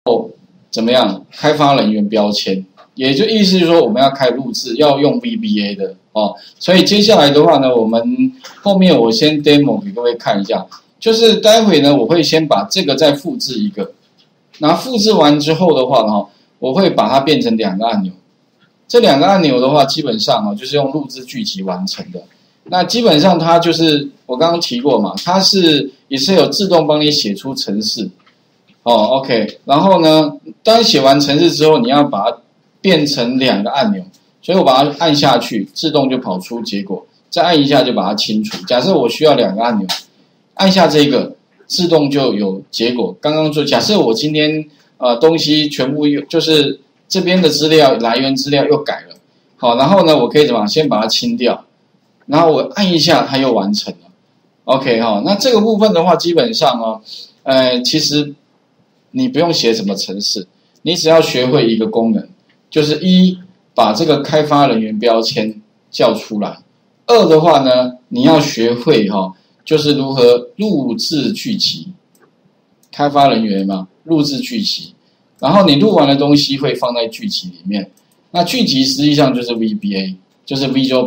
怎么样？开发人员标签，也就意思是说我们要开录制，要用 VBA 的哦。所以接下来的话呢，我们后面我先 demo 给各位看一下，就是待会呢，我会先把这个再复制一个，那复制完之后的话呢，我会把它变成2个按钮。这2个按钮的话，基本上就是用录制剧集完成的。那基本上它就是我刚刚提过嘛，它也是有自动帮你写出程式。OK， 然后呢，当写完程式之后，你要把它变成2个按钮，所以我把它按下去，自动就跑出结果，再按一下就把它清除。假设我需要2个按钮，按下这个，自动就有结果。刚刚假设我今天东西全部就是这边的资料来源资料又改了，好，然后呢，我可以怎么先把它清掉，然后我按一下，它又完成了。OK 那这个部分的话，基本上其实你不用写什么程式，你只要学会一个功能，就是1把这个开发人员标签叫出来，2的话呢，你要学会就是如何录制剧集，开发人员嘛，录制剧集，然后你录完的东西会放在剧集里面。那剧集实际上就是 VBA， 就是 Visual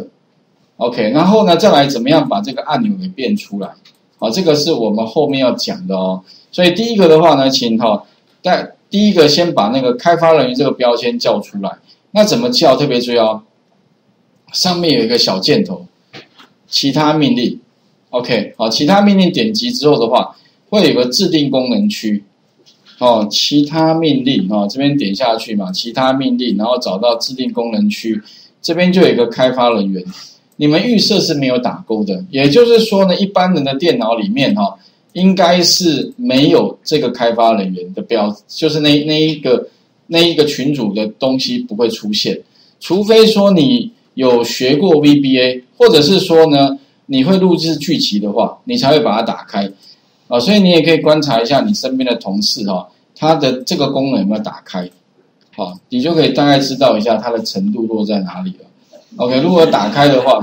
Basic。OK， 然后呢，再来怎么样把这个按钮给变出来？好，这个是我们后面要讲的哦。所以第一个的话呢，请第一个先把那个开发人员这个标签叫出来。那怎么叫？特别注意哦，上面有一个小箭头，其他命令。OK， 好，其他命令点击之后的话，会有个制定功能区。其他命令这边点下去嘛，其他命令，然后找到制定功能区，这边就有一个开发人员。你们预设是没有打勾的，也就是说呢，一般人的电脑里面应该是没有这个开发人员的就是那一个群组的东西不会出现，除非说你有学过 VBA， 或者是说呢你会录制剧集的话，你才会把它打开所以你也可以观察一下你身边的同事他的这个功能有没有打开，你就可以大概知道一下它的程度落在哪里了。OK， 如果打开的话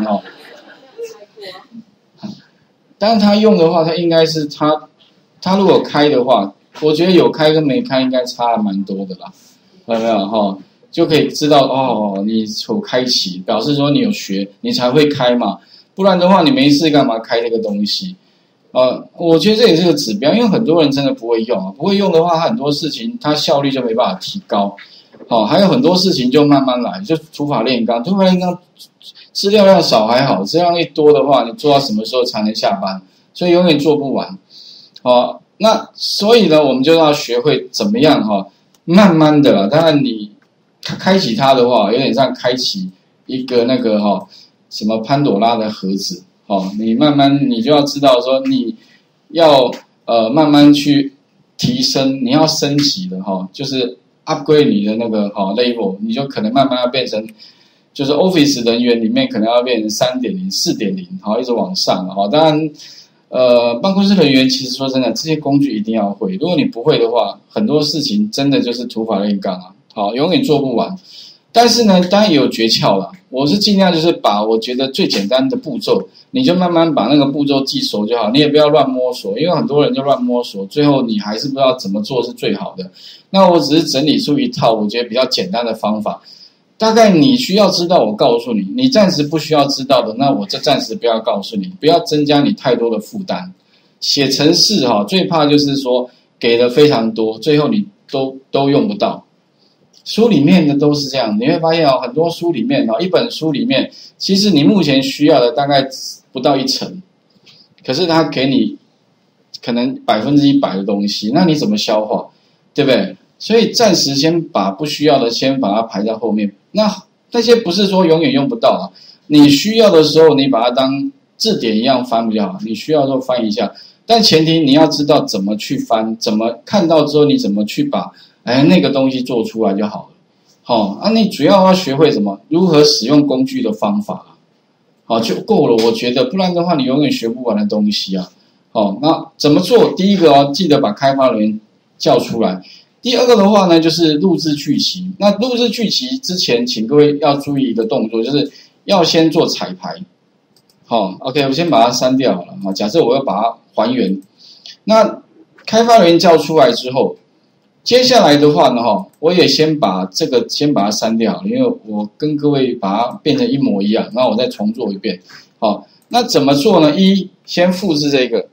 当然他用的话，他应该是他如果开的话，我觉得有开跟没开应该差蛮多的啦，有没有就可以知道你有开启，表示说你有学，你才会开嘛，不然的话你没事干嘛开这个东西？我觉得这也是个指标，因为很多人真的不会用不会用的话，他很多事情他效率就没办法提高。还有很多事情就慢慢来，就土法炼钢，资料量少还好，资料量一多的话，你做到什么时候才能下班？所以永远做不完。那所以呢，我们就要学会怎么样慢慢的啦。当然你开启它的话，有点像开启一个那个什么潘朵拉的盒子你慢慢你就要知道说你要慢慢去提升，你要升级的就是。upgrade 你的那个level， 你就可能慢慢要变成，就是 Office 人员里面可能要变成 3.0、4.0， 一直往上当然，办公室人员其实说真的，这些工具一定要会。如果你不会的话，很多事情真的就是土法炼钢永远做不完。但是呢，当然也有诀窍啦。我是尽量就是把我觉得最简单的步骤，你就慢慢把那个步骤记熟就好，你也不要乱摸索，因为很多人就乱摸索，最后你还是不知道怎么做是最好的。那我只是整理出一套我觉得比较简单的方法，大概你需要知道我告诉你，你暂时不需要知道的，那我就暂时不要告诉你，不要增加你太多的负担。写程式最怕就是说给的非常多，最后你都用不到。书里面的都是这样，你会发现很多书里面一本书里面，其实你目前需要的大概不到1成，可是它给你可能100%的东西，那你怎么消化，对不对？所以暂时先把不需要的先把它排在后面。那些不是说永远用不到你需要的时候你把它当字典一样翻比较好，你需要的时候翻一下，但前提你要知道怎么去翻，怎么看到之后你怎么去把那个东西做出来就好了。你主要要学会什么？如何使用工具的方法就够了，我觉得，不然的话你永远学不完的东西那怎么做？第一个记得把开发人员叫出来。第二个的话呢，就是录制剧集。那录制剧集之前，请各位要注意一个动作，就是要先做彩排。OK， 我先把它删掉好了。假设我要把它还原，那开发人员叫出来之后， 接下来的话呢，我也先把它删掉，因为我跟各位把它变成一模一样，然后我再重做一遍。好，那怎么做呢？先复制这个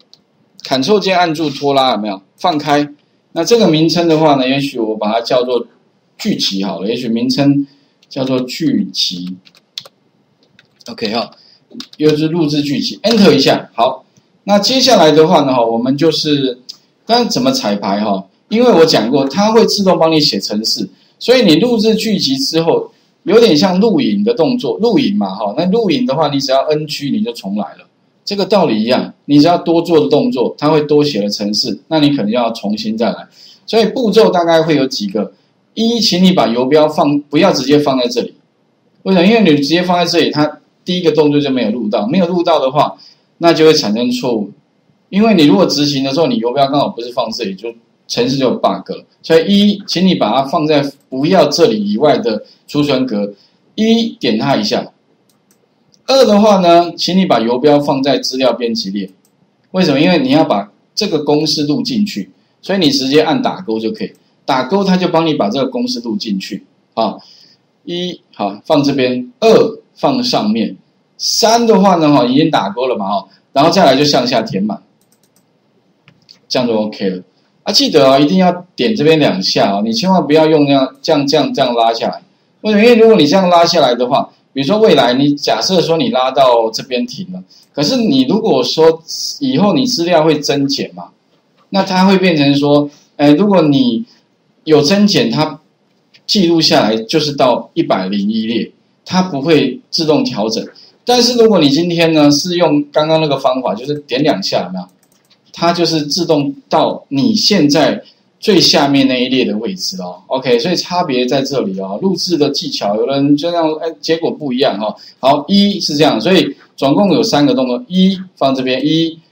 ，Ctrl 键按住拖拉，有没有？放开。那这个名称的话呢，也许我把它叫做剧集好了，也许名称叫做剧集。OK 哈，又是录制剧集 ，Enter 一下。好，那接下来的话呢，我们就是刚刚怎么彩排哈？因为我讲过，它会自动帮你写程式，所以你录制剧集之后，有点像录影的动作，录影嘛哈。那录影的话，你只要 NG 你就重来了，这个道理一样。你只要多做的动作，它会多写了程式，那你可能要重新再来。所以步骤大概会有几个：请你把游标不要直接放在这里。为什么？因为你直接放在这里，它第一个动作就没有录到，没有录到的话，那就会产生错误。因为你如果执行的时候，你游标刚好不是放这里，就程式就有 bug 了。所以请你把它放在不要这里以外的储存格。点它一下。2的话呢，请你把游标放在资料编辑列。为什么？因为你要把这个公式录进去，所以你直接按打勾就可以。打勾它就帮你把这个公式录进去。好好放这边，2放上面，3的话呢，已经打勾了嘛，然后再来就向下填满，这样就 OK 了。记得一定要点这边2下你千万不要用这样拉下来。为什么？因为如果你这样拉下来的话，比如说未来你假设说你拉到这边停了，可是你如果说以后你资料会增减嘛，那它会变成说，如果你有增减，它记录下来就是到101列，它不会自动调整。但是如果你今天呢是用刚刚那个方法，就是点2下，有没有？它就是自动到你现在最下面那一列的位置OK， 所以差别在这里录制的技巧，有人就这样，结果不一样好，是这样，所以总共有3个动作，放这边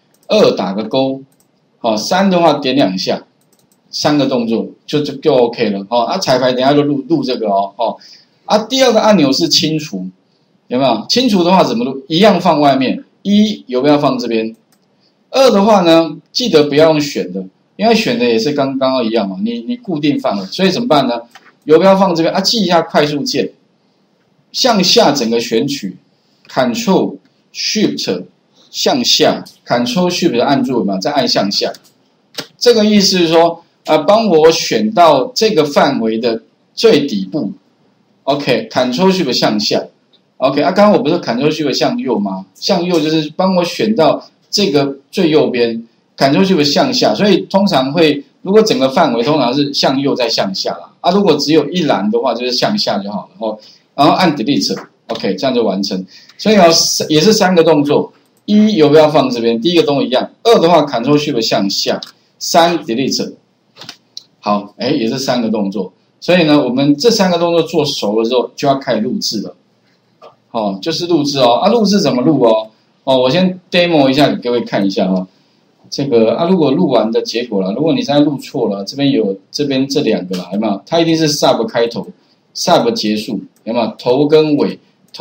，2打个勾，3的话点2下，3个动作就 OK 了彩排等一下就录这个第2个按钮是清除，有没有？清除的话怎么录？一样放外面，游标放这边。2的话呢，记得不要用选的，因为选的也是刚刚一样嘛，你固定范围，所以怎么办呢？游标放这边记一下快速键，向下整个选取 ，Ctrl Shift 向下 ，Ctrl Shift 按住有没有？再按向下，这个意思是说帮我选到这个范围的最底部 ，OK，Ctrl Shift 向下 ，OK，刚刚我不是 Ctrl Shift 向右吗？向右就是帮我选到这个最右边。Ctrl Shift 向下，所以通常会，如果整个范围通常是向右再向下啦，如果只有一栏的话，就是向下就好了然后按 Delete，OK， 这样就完成。所以也是3个动作，游标放这边，第一个动作一样。2的话 Ctrl Shift 向下，3 Delete， 好，也是3个动作。所以呢，我们这3个动作做熟了之后，就要开始录制了。就是录制录制怎么录我先 demo 一下给各位看一下这个如果录完的结果了，如果你现在录错了，这边这2个了，有没有？它一定是 sub 开头 ，sub 结束，有没有？头跟尾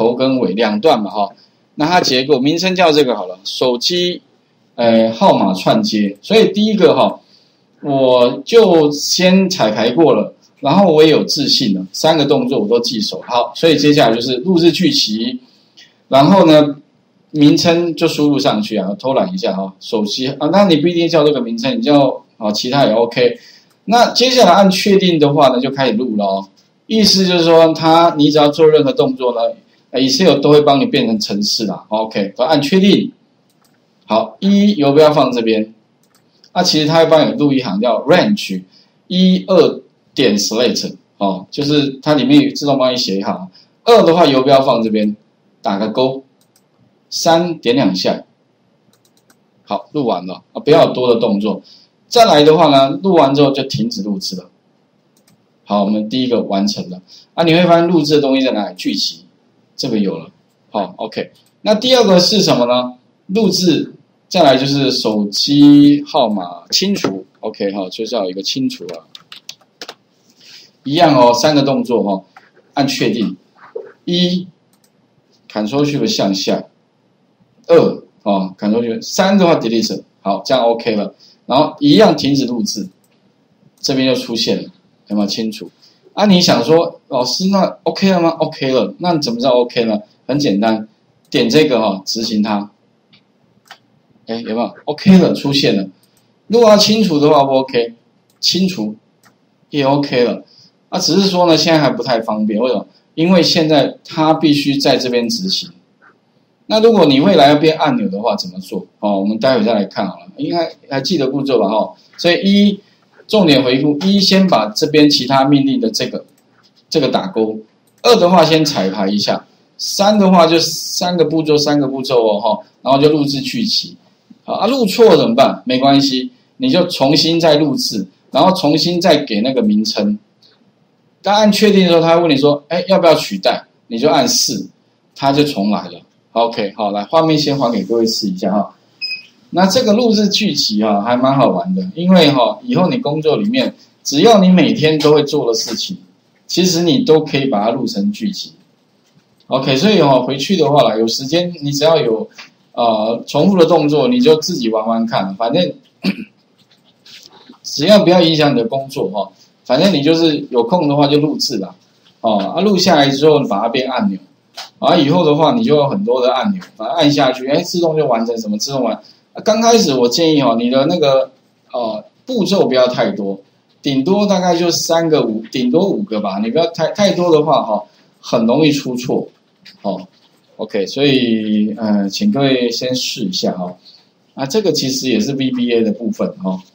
2段嘛那它结构名称叫这个好了，手机号码串接。所以第一个我就先彩排过了，然后我也有自信了，3个动作我都记熟。好，所以接下来就是录制剧集，然后呢？名称就输入上去偷懒一下手机那你不一定叫这个名称，你叫其他也 OK。那接下来按确定的话呢，就开始录了意思就是说，你只要做任何动作呢，Excel 都会帮你变成程式啦 ，OK， 按确定。好，游标放这边，其实它会帮你录一行叫 range 12点 select 就是它里面自动帮你写一行。2的话，游标放这边，打个勾。3点2下，好，录完了不要有多的动作。再来的话呢，录完之后就停止录制了。好，我们第一个完成了你会发现录制的东西在哪里？剧集，这个有了。好 ，OK。那第2个是什么呢？录制，再来就是手机号码清除 ，OK 就是要有一个清除一样3个动作按确定，Ctrl Shift 向下。2Ctrl Shift 3的话 Delete， 好，这样 OK 了。然后一样停止录制， 这边就出现了，有没有清楚？啊，你想说老师那 OK 了吗 ？OK 了，那你怎么知道 OK 呢？很简单，点这个执行它，哎，有没有 OK 了出现了？如果要清除的话不 OK， 清除也 OK 了。啊，只是说呢，现在还不太方便，为什么？因为现在它必须在这边执行。那如果你未来要变按钮的话，怎么做？我们待会再来看好了，应该还记得步骤吧？所以重点回顾，先把这边其他命令的这个打勾，2的话先彩排一下，3的话就3个步骤然后就录制去期。录错了怎么办？没关系，你就重新再录制，然后重新再给那个名称。当按确定的时候，他会问你说，要不要取代？你就按4，它就重来了。OK， 好，来画面先还给各位试一下那这个录制剧集还蛮好玩的，因为以后你工作里面，只要你每天都会做的事情，其实你都可以把它录成剧集。OK， 所以回去的话啦，有时间你只要有重复的动作，你就自己玩玩看，反正只要不要影响你的工作反正你就是有空的话就录制啦，录下来之后你把它变按钮，以后的话你就有很多的按钮，把它按下去，自动就完成什么自动完。刚开始我建议你的那个步骤不要太多，顶多大概就3个5，顶多5个吧，你不要太多的话很容易出错OK， 所以请各位先试一下这个其实也是 VBA 的部分